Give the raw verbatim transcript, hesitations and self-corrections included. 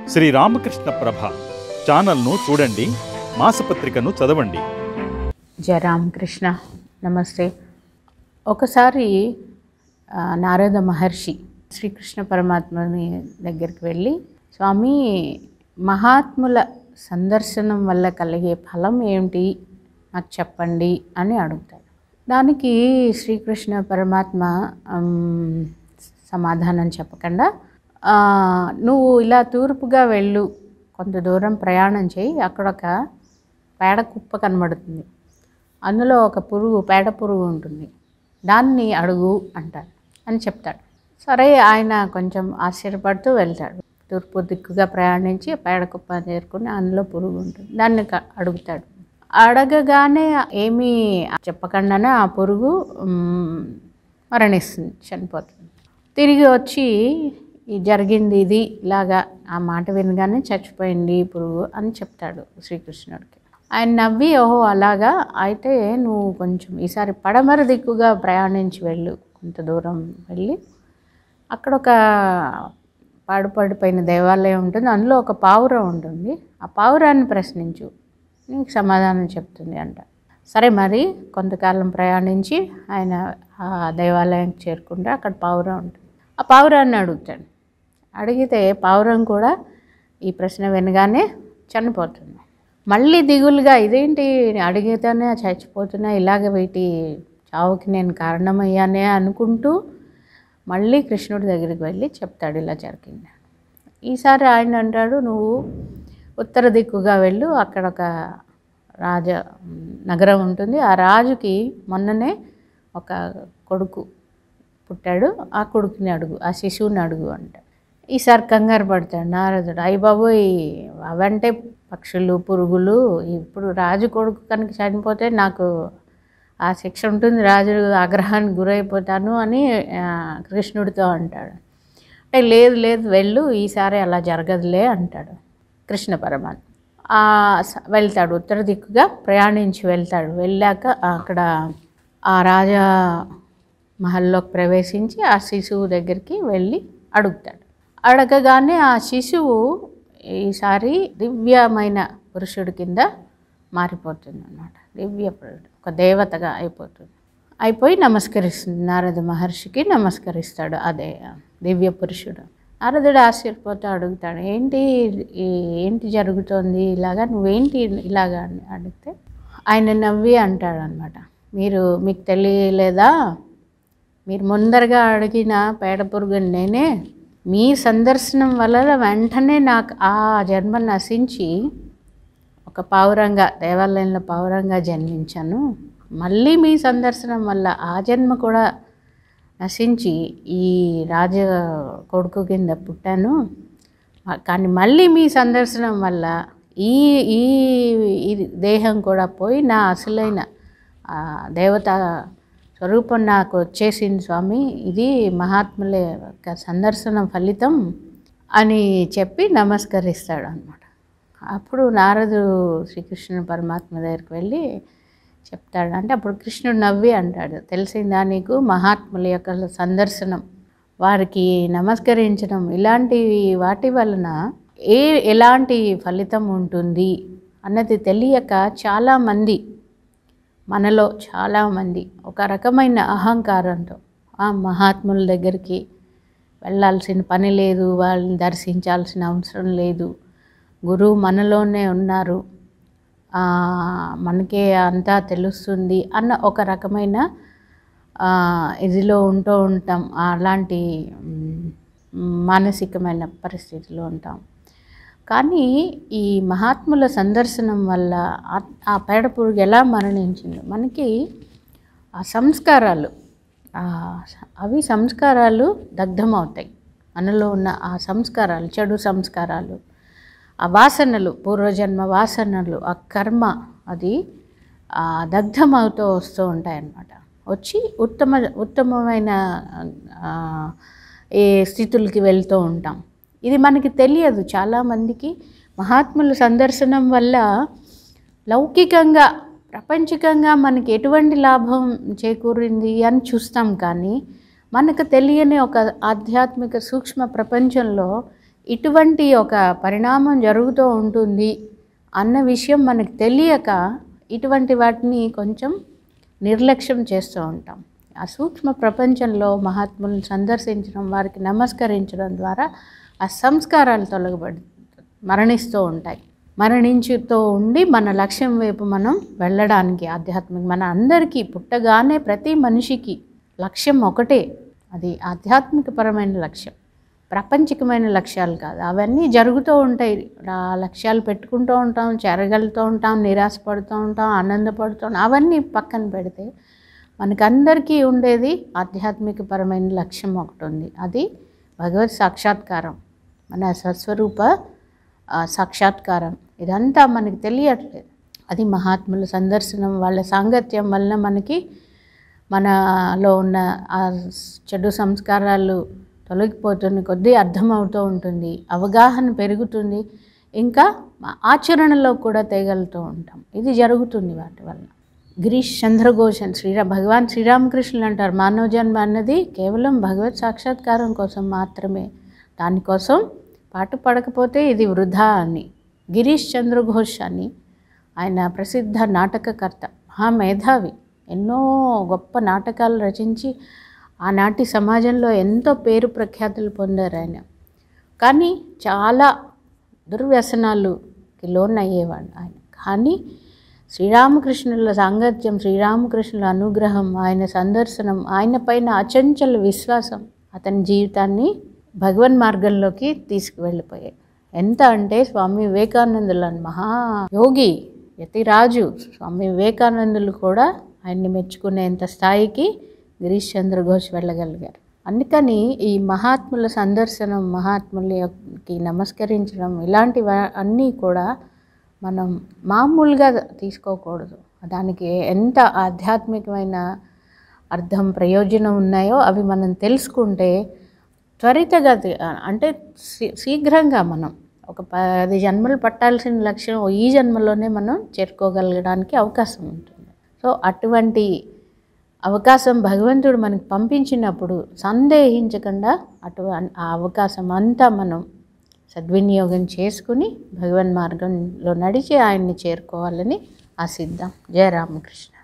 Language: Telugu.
శ్రీ రామకృష్ణ ప్రభ ఛానల్ను చూడండి, మాసపత్రికను చదవండి. జయ రామకృష్ణ. నమస్తే. ఒకసారి నారద మహర్షి శ్రీకృష్ణ పరమాత్మని దగ్గరికి వెళ్ళి, స్వామి, మహాత్ముల సందర్శనం వల్ల కలిగే ఫలం ఏమిటి నాకు చెప్పండి అని అడుగుతాడు. దానికి శ్రీకృష్ణ పరమాత్మ సమాధానం చెప్పకుండా, నువ్వు ఇలా తూర్పుగా వెళ్ళు, కొంత దూరం ప్రయాణం చేయి, అక్కడ ఒక పేడ కుప్ప కనబడుతుంది, అందులో ఒక పురుగు, పేడ పురుగు ఉంటుంది, దాన్ని అడుగు అంటాడు అని చెప్తాడు. సరే, ఆయన కొంచెం ఆశ్చర్యపడుతూ వెళ్తాడు. తూర్పు దిక్కుగా ప్రయాణించి పేడ కుప్ప చేరుకుని అందులో పురుగు ఉంటుంది, దాన్ని అడుగుతాడు. అడగగానే ఏమీ చెప్పకుండానే ఆ పురుగు మరణిస్తుంది, చనిపోతుంది. తిరిగి వచ్చి ఈ జరిగింది ఇది, ఇలాగా ఆ మాట వినగానే చచ్చిపోయింది పురుగు అని చెప్తాడు శ్రీకృష్ణుడికి. ఆయన నవ్వి, ఓహో అలాగా, అయితే నువ్వు కొంచెం ఈసారి పడమర దిక్కుగా ప్రయాణించి వెళ్ళు, కొంత దూరం వెళ్ళి అక్కడ ఒక పాడుపడిపోయిన దేవాలయం ఉంటుంది, అందులో ఒక పావురం ఉంటుంది, ఆ పావురాన్ని ప్రశ్నించు, నీకు సమాధానం చెప్తుంది అంట. సరే, మరి కొంతకాలం ప్రయాణించి ఆయన ఆ దేవాలయానికి చేరుకుంటే అక్కడ పావురం ఉంటుంది. ఆ పావురాన్ని అడుగుతాడు. అడిగితే పావురం కూడా ఈ ప్రశ్న వినగానే చనిపోతుంది. మళ్ళీ దిగులుగా, ఇదేంటి అడిగితేనే చచ్చిపోతున్నా, ఇలాగ వీటి చావుకి నేను కారణమయ్యానే అనుకుంటూ మళ్ళీ కృష్ణుడి దగ్గరికి వెళ్ళి చెప్తాడు ఇలా జరిగింది. ఈసారి ఆయన అంటాడు, నువ్వు ఉత్తర దిక్కుగా వెళ్ళు, అక్కడ ఒక రాజ నగరం ఉంటుంది, ఆ రాజుకి మొన్ననే ఒక కొడుకు పుట్టాడు, ఆ కొడుకుని అడుగు, ఆ శిశువుని అడుగు అంట. ఈసారి కంగారు పడతాడు నారదుడు. అయ్య బాబోయ్, అవంటే పక్షులు, పురుగులు, ఇప్పుడు రాజు కొడుకు కనుక చనిపోతే నాకు ఆ శిక్ష ఉంటుంది, రాజు ఆగ్రహానికి గురైపోతాను అని కృష్ణుడితో అంటాడు. అంటే లేదు లేదు వెళ్ళు, ఈసారి అలా జరగదులే అంటాడు కృష్ణ పరమాత్మ. వెళ్తాడు, ఉత్తర దిక్కుగా ప్రయాణించి వెళ్తాడు. వెళ్ళాక అక్కడ ఆ రాజా మహల్లోకి ప్రవేశించి ఆ శిశువు దగ్గరికి వెళ్ళి అడుగుతాడు. అడగగానే ఆ శిశువు ఈసారి దివ్యమైన పురుషుడి కింద మారిపోతుంది అన్నమాట. దివ్య పురుషుడు, ఒక దేవతగా అయిపోతుంది. అయిపోయి నమస్కరిస్తుంది, నారద మహర్షికి నమస్కరిస్తాడు అదే దివ్య పురుషుడు. నారదుడు ఆశ్చర్యపోతూ అడుగుతాడు, ఏంటి ఏంటి జరుగుతోంది ఇలాగా, నువ్వేంటి ఇలాగా అని అడిగితే ఆయన నవ్వి అంటాడు అనమాట, మీరు మీకు తెలియలేదా, మీరు ముందరగా అడిగిన పేడ పురుగుని నేనే, మీ సందర్శనం వల్ల వెంటనే నాకు ఆ జన్మ నశించి ఒక పావురంగా, దేవాలయంలో పావురంగా జన్మించాను, మళ్ళీ మీ సందర్శనం వల్ల ఆ జన్మ కూడా నశించి ఈ రాజ కొడుకు కింద పుట్టాను, కానీ మళ్ళీ మీ సందర్శనం వల్ల ఈ ఈ దేహం కూడా పోయి నా అసలైన దేవత స్వరూపం నాకు వచ్చేసింది స్వామి, ఇది మహాత్ముల యొక్క సందర్శనం ఫలితం అని చెప్పి నమస్కరిస్తాడు అన్నమాట. అప్పుడు నారదుడు శ్రీకృష్ణ పరమాత్మ దగ్గరికి వెళ్ళి చెప్తాడు. అంటే అప్పుడు కృష్ణుడు నవ్వి అంటాడు, తెలిసిందా నీకు, మహాత్ముల యొక్క సందర్శనం, వారికి నమస్కరించడం, ఇలాంటి వాటి వలన ఏ ఎలాంటి ఫలితం ఉంటుంది అన్నది తెలియక చాలామంది, మనలో చాలామంది ఒక రకమైన అహంకారంతో ఆ మహాత్ముల దగ్గరికి వెళ్ళాల్సిన పని లేదు, వాళ్ళని దర్శించాల్సిన అవసరం లేదు, గురువు మనలోనే ఉన్నారు, మనకే అంతా తెలుస్తుంది అన్న ఒక రకమైన ఇదిలో ఉంటూ ఉంటాం, అలాంటి మానసికమైన పరిస్థితిలో ఉంటాం. కానీ ఈ మహాత్ముల సందర్శనం వల్ల ఆ పేడ పురుగు ఎలా మరణించిందో మనకి ఆ సంస్కారాలు, అవి సంస్కారాలు దగ్ధమవుతాయి, మనలో ఉన్న ఆ సంస్కారాలు, చెడు సంస్కారాలు, ఆ వాసనలు, పూర్వజన్మ వాసనలు, ఆ కర్మ, అది దగ్ధమవుతూ వస్తూ ఉంటాయన్నమాట. వచ్చి ఉత్తమ ఉత్తమమైన ఏ స్థితులకి వెళ్తూ ఉంటాం. ఇది మనకి తెలియదు చాలామందికి. మహాత్ముల సందర్శనం వల్ల లౌకికంగా, ప్రపంచికంగా మనకి ఎటువంటి లాభం చేకూరింది అని చూస్తాం, కానీ మనకు తెలియని ఒక ఆధ్యాత్మిక సూక్ష్మ ప్రపంచంలో ఇటువంటి ఒక పరిణామం జరుగుతూ ఉంటుంది అన్న విషయం మనకు తెలియక ఇటువంటి వాటిని కొంచెం నిర్లక్ష్యం చేస్తూ ఉంటాం. ఆ సూక్ష్మ ప్రపంచంలో మహాత్ములను సందర్శించడం, వారికి నమస్కరించడం ద్వారా ఆ సంస్కారాలు తొలగబడి మరణిస్తూ ఉంటాయి. మరణించుతూ ఉండి మన లక్ష్యం వైపు మనం వెళ్ళడానికి ఆధ్యాత్మిక మన అందరికీ పుట్టగానే ప్రతి మనిషికి లక్ష్యం ఒకటే, అది ఆధ్యాత్మికపరమైన లక్ష్యం, ప్రపంచికమైన లక్ష్యాలు కాదు. అవన్నీ జరుగుతూ ఉంటాయి. ఆ లక్ష్యాలు పెట్టుకుంటూ ఉంటాం, చెరగలుతూ ఉంటాం, నిరాశపడుతూ ఉంటాం, ఆనందపడుతూ ఉంటాం. అవన్నీ పక్కన పెడితే మనకందరికీ ఉండేది ఆధ్యాత్మికపరమైన లక్ష్యం ఒకటి ఉంది. అది భగవత్ సాక్షాత్కారం, మన స్వస్వరూప సాక్షాత్కారం. ఇదంతా మనకి తెలియట్లేదు. అది మహాత్ముల సందర్శనం, వాళ్ళ సాంగత్యం వలన మనకి మనలో ఉన్న ఆ చెడు సంస్కారాలు తొలగిపోతున్న కొద్దీ అర్థమవుతూ ఉంటుంది, అవగాహన పెరుగుతుంది, ఇంకా ఆచరణలో కూడా తేగలుగుతూ ఉంటాం. ఇది జరుగుతుంది వాటి వల్ల. గిరీష్ చంద్రఘోష్ శ్రీరా భగవాన్ శ్రీరామకృష్ణులు అంటారు, మానవ జన్మ అన్నది కేవలం భగవత్ సాక్షాత్కారం కోసం మాత్రమే, దానికోసం పాటు పడకపోతే ఇది వృధా అని. గిరీష్ చంద్రఘోష్ అని ఆయన ప్రసిద్ధ నాటకకర్త, మహామేధావి, ఎన్నో గొప్ప నాటకాలు రచించి ఆనాటి సమాజంలో ఎంతో పేరు ప్రఖ్యాతులు పొందారు ఆయన. కానీ చాలా దుర్వ్యసనాలుకి లోనయ్యేవాడు ఆయన. కానీ శ్రీరామకృష్ణుల సాంగత్యం, శ్రీరామకృష్ణుల అనుగ్రహం, ఆయన సందర్శనం, ఆయన పైన అచంచల విశ్వాసం అతని జీవితాన్ని భగవన్ మార్గంలోకి తీసుకువెళ్ళిపోయాయి. ఎంత అంటే స్వామి వివేకానందులు అని మహాయోగి, యతిరాజు స్వామి వివేకానందులు కూడా ఆయన్ని మెచ్చుకునేంత స్థాయికి గిరీష్ చంద్రఘోష్ వెళ్ళగలిగారు. అందుకని ఈ మహాత్ముల సందర్శనం, మహాత్ములకి నమస్కరించడం, ఇలాంటివి అన్నీ కూడా మనం మామూలుగా తీసుకోకూడదు. దానికి ఎంత ఆధ్యాత్మికమైన అర్థం, ప్రయోజనం ఉన్నాయో అవి మనం తెలుసుకుంటే త్వరితగతి అంటే శీఘ్రంగా మనం ఒక పది జన్మలు పట్టాల్సిన లక్ష్యం ఈ జన్మలోనే మనం చేరుకోగలగడానికి అవకాశం ఉంటుంది. సో అటువంటి అవకాశం భగవంతుడు మనకు పంపించినప్పుడు సందేహించకుండా అటు ఆ అవకాశం అంతా మనం సద్వినియోగం చేసుకుని భగవన్ మార్గంలో నడిచి ఆయన్ని చేరుకోవాలని ఆశిద్దాం. జయ రామకృష్ణ.